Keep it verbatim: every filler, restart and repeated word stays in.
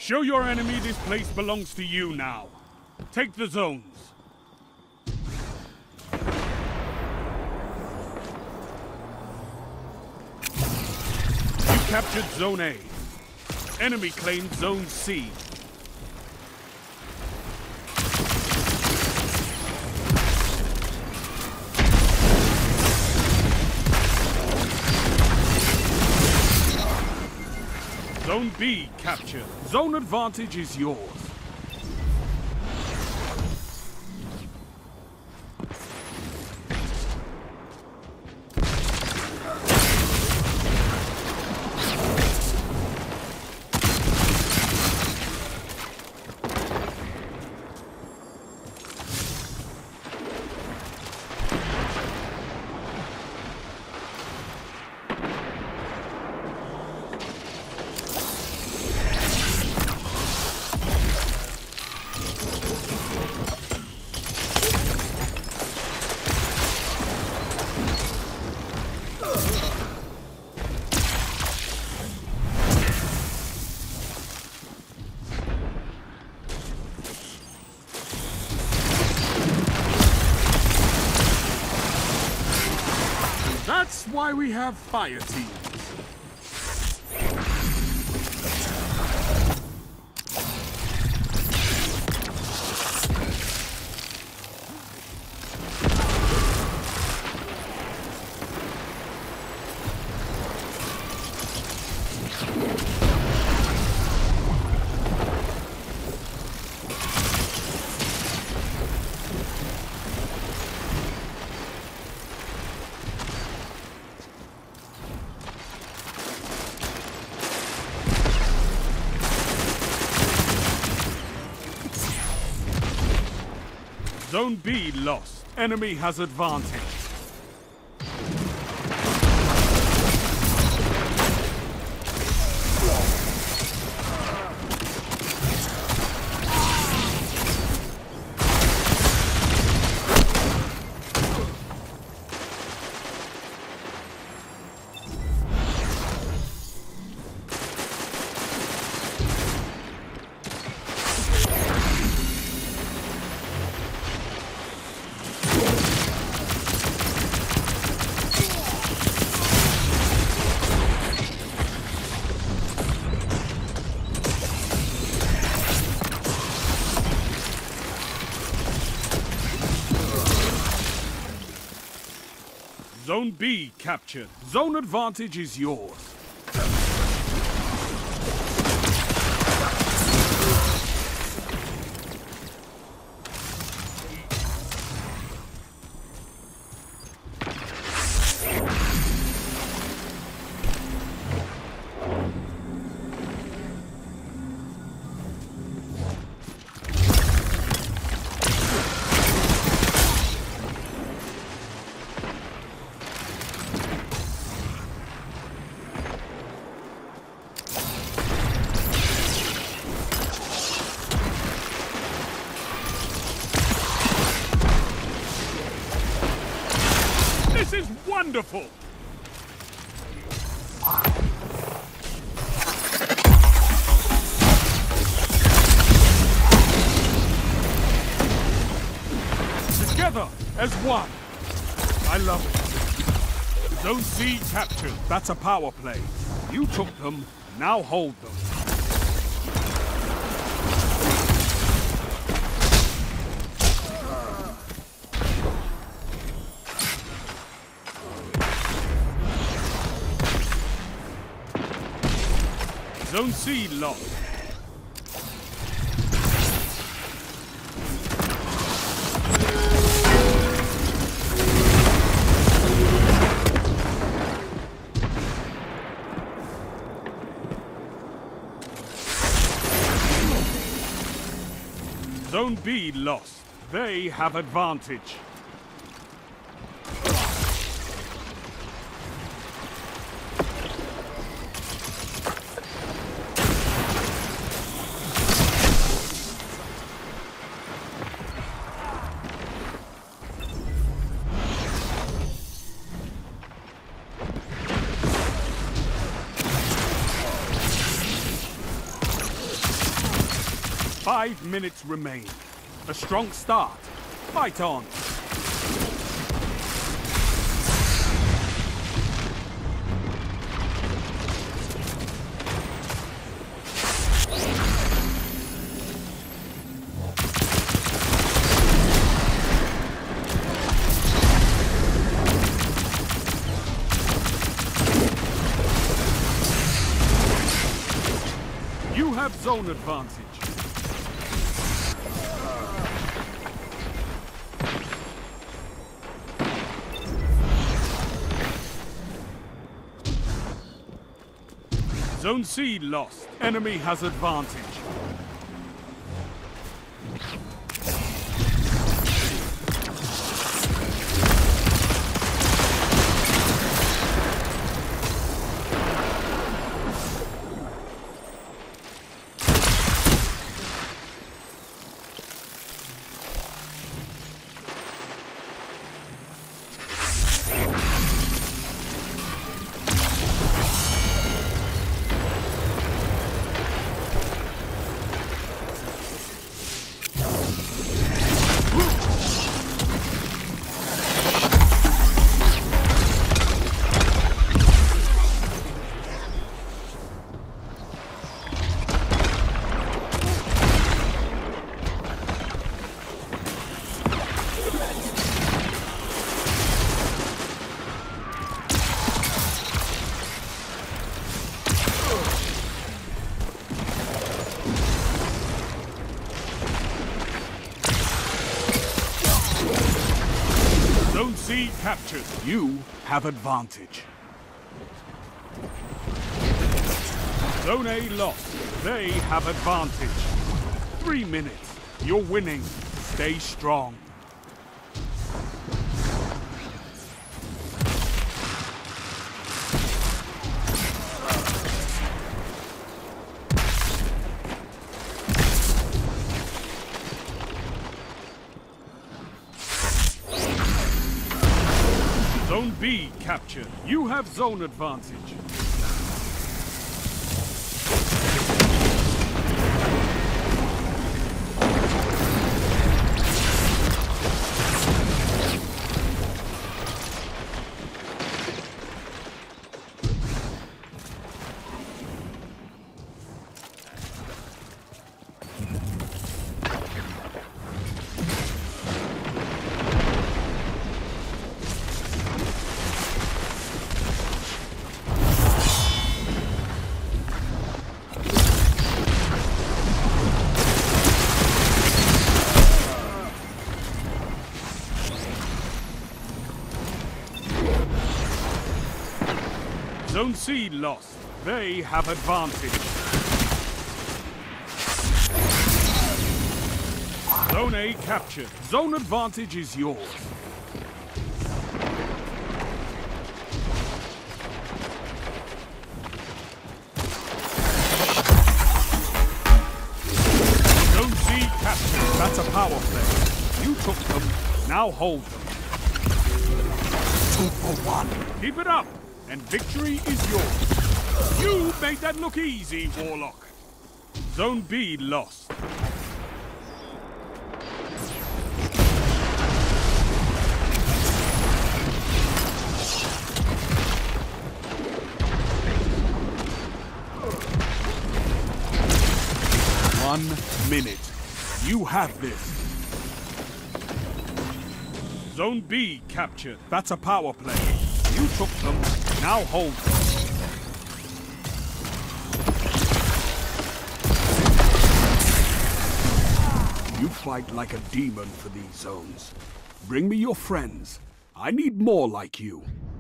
Show your enemy this place belongs to you now. Take the zones. You captured Zone A. Enemy claimed Zone C. Zone B captured. Zone advantage is yours. That's why we have fire teams. Zone B lost. Enemy has advantage. Zone B captured. Zone advantage is yours. This is wonderful! Together as one. I love it. Zone C captured. That's a power play. You took them, now hold them. Zone C lost. Zone B lost. They have advantage. Five minutes remain. A strong start. Fight on. You have zone advantage. Zone C lost. Enemy has advantage. Zone C captured. You have advantage. Zone A lost. They have advantage. Three minutes. You're winning. Stay strong. Zone B captured. You have zone advantage. Zone C lost. They have advantage. Zone A captured. Zone advantage is yours. Zone C captured. That's a power play. You took them. Now hold them. Two for one. Keep it up. And victory is yours. You made that look easy, Warlock. Zone B lost. One minute. You have this. Zone B captured. That's a power play. You took them. Now hold them. You fight like a demon for these zones. Bring me your friends. I need more like you.